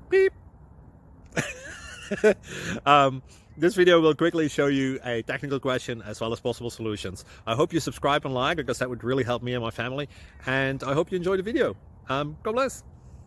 Beep. This video will quickly show you a technical question as well as possible solutions. I hope you subscribe and like, because that would really help me and my family. And I hope you enjoy the video. God bless.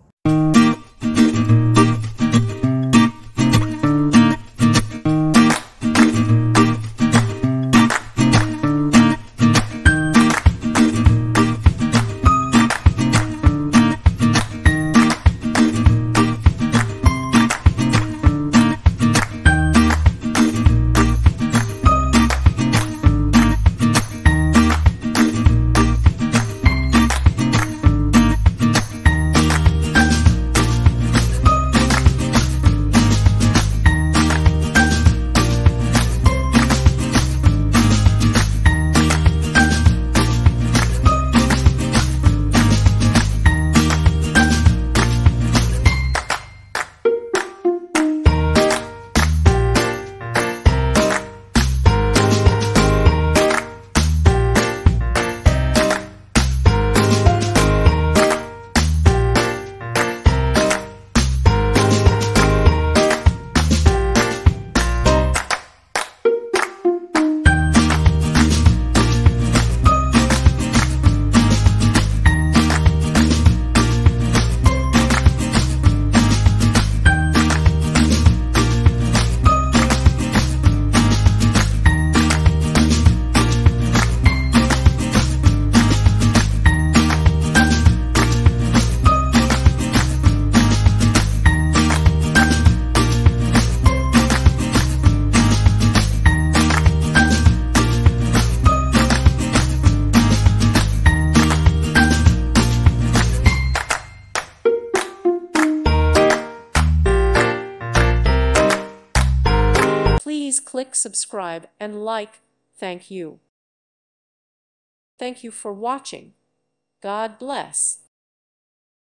Please click subscribe and like. Thank you. Thank you for watching. God bless.